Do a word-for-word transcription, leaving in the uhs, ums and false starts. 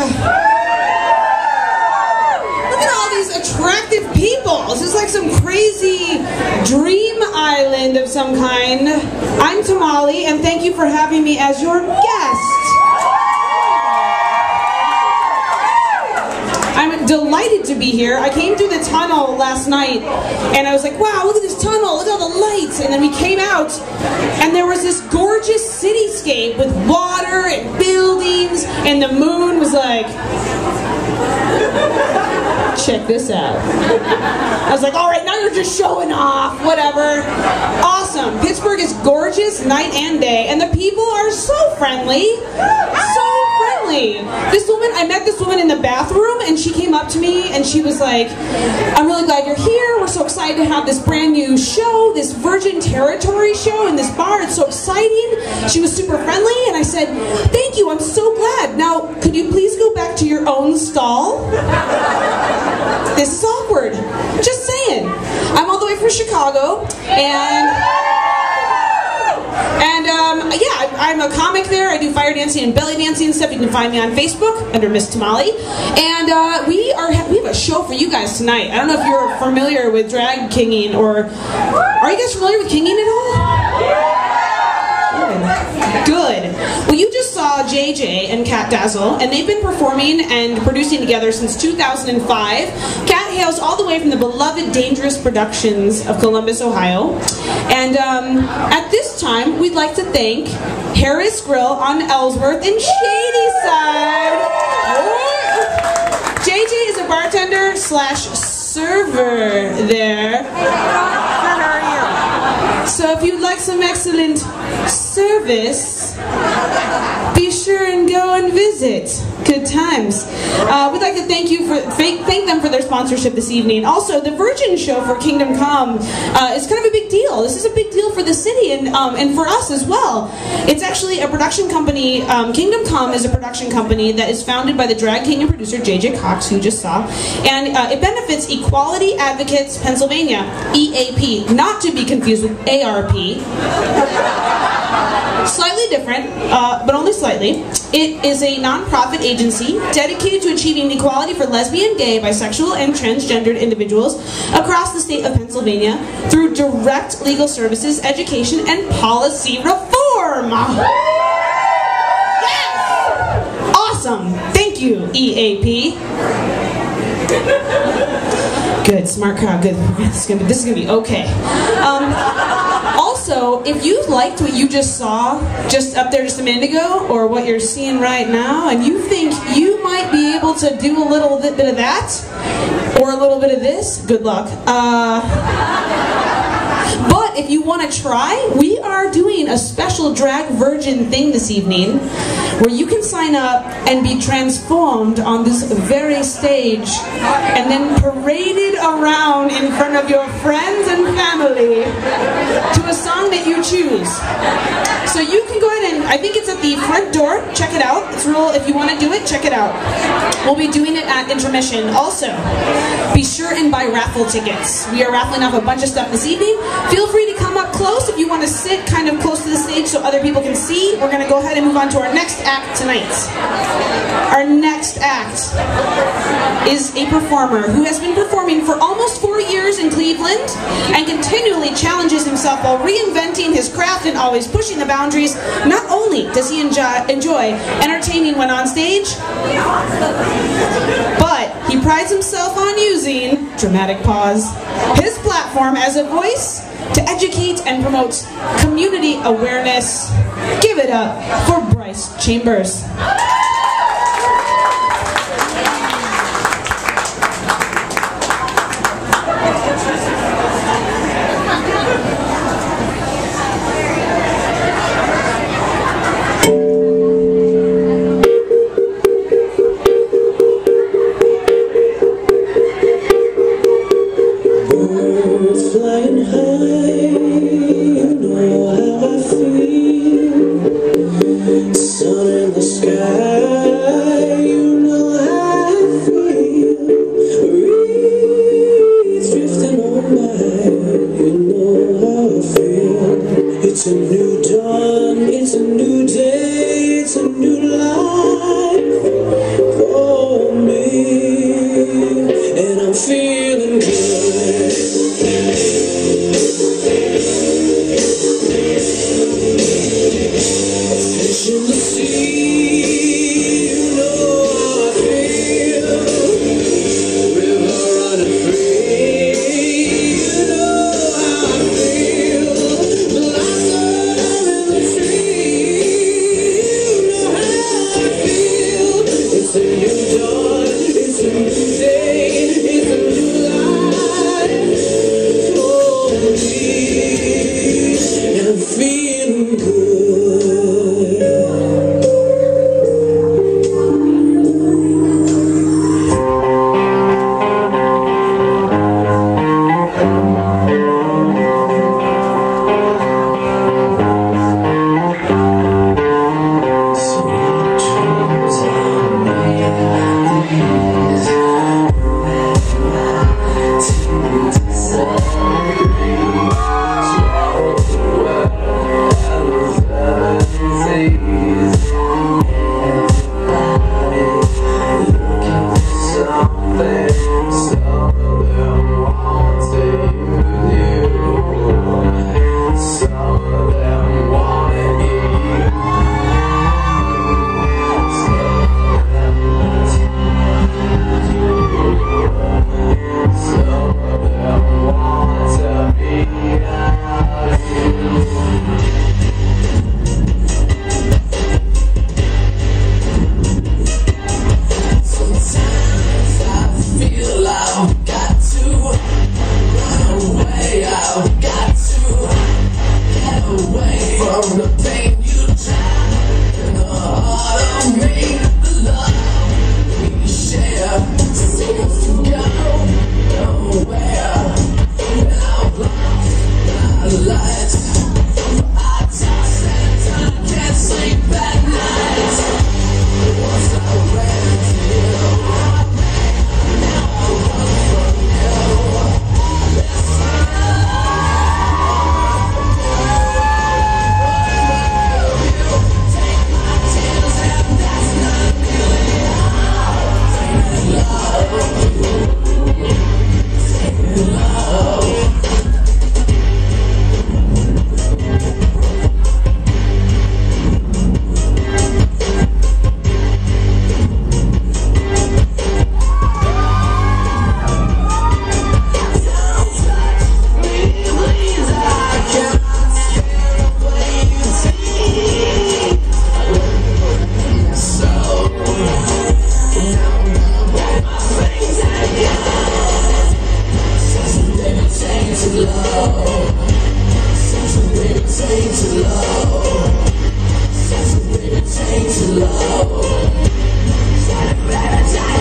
Look at all these attractive people. This is like some crazy dream island of some kind. I'm Tamale, and thank you for having me as your guest. I'm delighted to be here. I came through the tunnel last night, and I was like, wow, look at this tunnel, look at all the lights. And then we came out, and there was this gorgeous cityscape with water and buildings, and the moon was like, check this out. I was like, all right, now you're just showing off, whatever. Awesome. Pittsburgh is gorgeous night and day, and the people are so friendly. So friendly. This woman, I met this woman in the bathroom, and she came up to me, and she was like, I'm really glad you're here. We're so excited to have this brand new show, this Virgin Territory show in this bar. It's so exciting. She was super friendly, and I said, thank you, I'm so glad. Now, could you please go back to your own stall? This is awkward. Just saying. I'm all the way from Chicago, and and um, yeah, I, I'm a comic there. I do fire dancing and belly dancing and stuff. You can find me on Facebook under Miss Tamale, and uh, we are we have a show for you guys tonight. I don't know if you're familiar with drag kinging, or are you guys familiar with kinging at all? Good. Well, you just saw J J and Kat Dazzle, and they've been performing and producing together since two thousand five. Kat hails all the way from the beloved Dangerous Productions of Columbus, Ohio. And um, at this time, we'd like to thank Harris Grill on Ellsworth and Shadyside. J J is a bartender slash server there. So if you'd like some excellent service, be sure and go and visit. Good times. Uh, we'd like to thank you for thank, thank them for their sponsorship this evening. Also, the Virgin show for Kingdom Come uh, is kind of a big deal. This is a big deal for the city and um, and for us as well. It's actually a production company. Um, Kingdom Come is a production company that is founded by the drag king and producer J J Cox, who you just saw, and uh, it benefits Equality Advocates Pennsylvania, E A P, not to be confused with A R P. Slightly different, uh, but only slightly. It is a non-profit agency dedicated to achieving equality for lesbian, gay, bisexual, and transgendered individuals across the state of Pennsylvania through direct legal services, education, and policy reform. Yes! Awesome. Thank you, E A P. Good, smart crowd. Good. This is gonna be, this is gonna be okay. Um, also, if you liked what you just saw just up there just a minute ago, or what you're seeing right now, and you think you might be able to do a little bit of that, or a little bit of this, good luck. Uh, but if you want to try, we are doing a special Drag Virgin thing this evening, where you can sign up and be transformed on this very stage, and then paraded around in front of your friends and family to a song that you choose. So you can go ahead and, I think it's at the front door, check it out. It's real, if you want to do it, check it out. We'll be doing it at intermission. Also, be sure and buy raffle tickets. We are raffling off a bunch of stuff this evening. Feel free to come up close if you want to sit kind of close to the stage so other people can see. We're going to go ahead and move on to our next act tonight. Our next act is a performer who has been performing for almost four years in Cleveland and continually challenges himself while reinventing his craft and always pushing the boundaries. Not only does he enjoy, enjoy entertaining when on stage, but he prides himself on using, dramatic pause, his platform as a voice to educate and promote community awareness. Give it up for Bryce Chambers. Sun in the sky. too low.